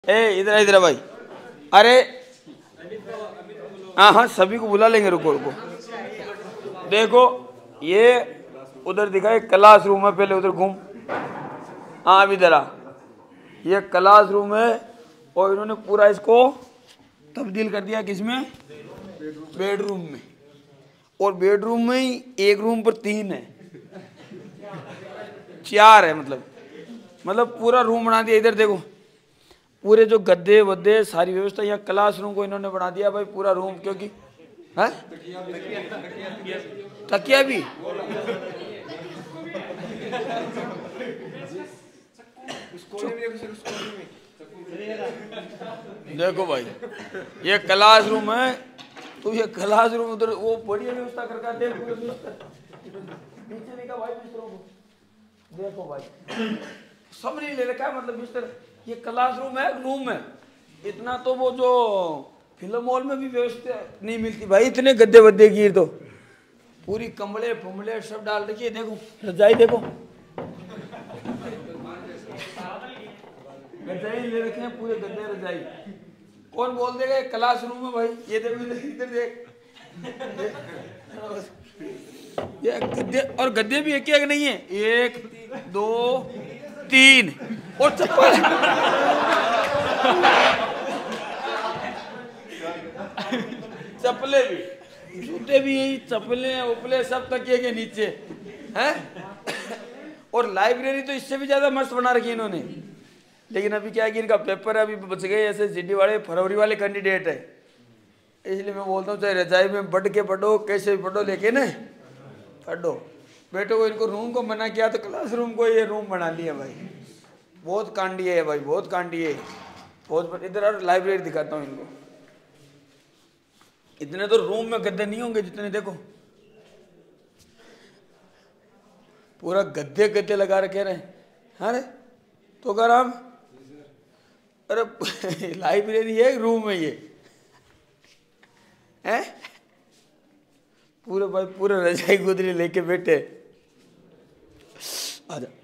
इधर इधर भाई। अरे हाँ हाँ सभी को बुला लेंगे, रुको रुको। देखो ये उधर दिखा एक क्लास रूम है, पहले उधर घूम। हाँ अब इधर आ, ये क्लास रूम है और इन्होंने पूरा इसको तब्दील कर दिया किसमें, बेडरूम में। और बेडरूम में ही एक रूम पर 3 है, 4 है, मतलब पूरा रूम बना दिया। इधर देखो पूरे जो गद्दे वद्दे सारी व्यवस्था, यहाँ क्लासरूम को इन्होंने बना दिया भाई पूरा रूम। क्योंकि है तकिया भी देखो भाई ये क्लासरूम है, तो ये क्लासरूम उधर वो बढ़िया व्यवस्था करके दे नीचे देखा भाई बिस्तरों को। देखो भाई सब नहीं ले रखा है, मतलब बिस्तर। ये क्लासरूम है, रूम है इतना। तो वो जो फिल्म हॉल में भी व्यवस्था नहीं मिलती भाई, इतने गद्दे वद्दे की। तो पूरी कमले फुमले सब डाल रखी है। देखो रजाई देखो, रजाई ले रखे हैं पूरे गद्दे रजाई। कौन बोल देगा ये क्लासरूम है भाई। ये देखो इधर देख, ये गद्दे, और गद्दे भी एक एक नहीं है, 1 2 3 और चप्पल चप्पलें भी, जूते भी यही, चप्पलें उपले सब तकिए के नीचे हैं। और लाइब्रेरी तो इससे भी ज्यादा मस्त बना रखी है इन्होंने। लेकिन अभी क्या है कि इनका पेपर है, अभी बच गए ऐसे जीडी वाले फरवरी वाले कैंडिडेट है, इसलिए मैं बोलता हूँ चाहे रजाई में बढ़ के पढ़ो, कैसे भी पढ़ो, लेकिन पढ़ो। बेटो को इनको रूम को मना किया तो क्लासरूम को ये रूम बना लिया भाई। बहुत कांडी है भाई, बहुत कांडी है, बहुत। इधर और लाइब्रेरी दिखाता हूँ इनको। इतने तो रूम में गद्दे नहीं होंगे जितने, देखो पूरा गद्दे गद्दे लगा रखे रहे। अरे तो अगर हम, अरे लाइब्रेरी है रूम में ये है, पूरे भाई पूरे रजाई गुदरी लेके बैठे। आजा